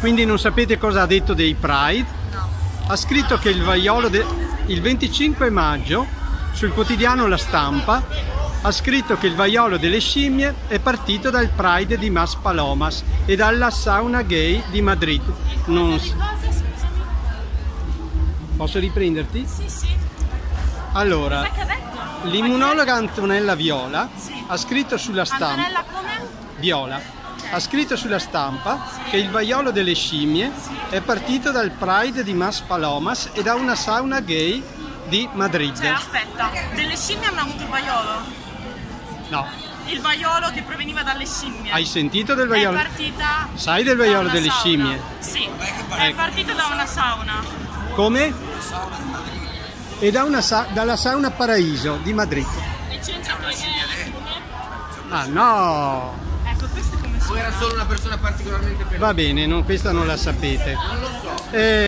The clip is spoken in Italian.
Quindi non sapete cosa ha detto dei Pride? No. Ha scritto che il vaiolo il 25 maggio sul quotidiano La Stampa ha scritto che il vaiolo delle scimmie è partito dal Pride di Mas Palomas e dalla sauna gay di Madrid. Non... Posso riprenderti? Sì, sì. Allora, Cos'è che ha detto? l'immunologa Antonella Viola Sì. ha scritto sulla Stampa... Antonella come? Viola ha scritto sulla Stampa che il vaiolo delle scimmie è partito dal Pride di Mas Palomas e da una sauna gay di Madrid. Cioè, aspetta, delle scimmie hanno avuto il vaiolo? No. Il vaiolo che proveniva dalle scimmie. Hai sentito del vaiolo? È partita. Sai del vaiolo da una delle sauna. scimmie? Sì, è partita da una sauna. Come? E dalla sauna Paraíso di Madrid. E c'entra con Ah no! Ecco, questo è come si O era solo una persona particolarmente pelosa? Va bene, questa non la sapete.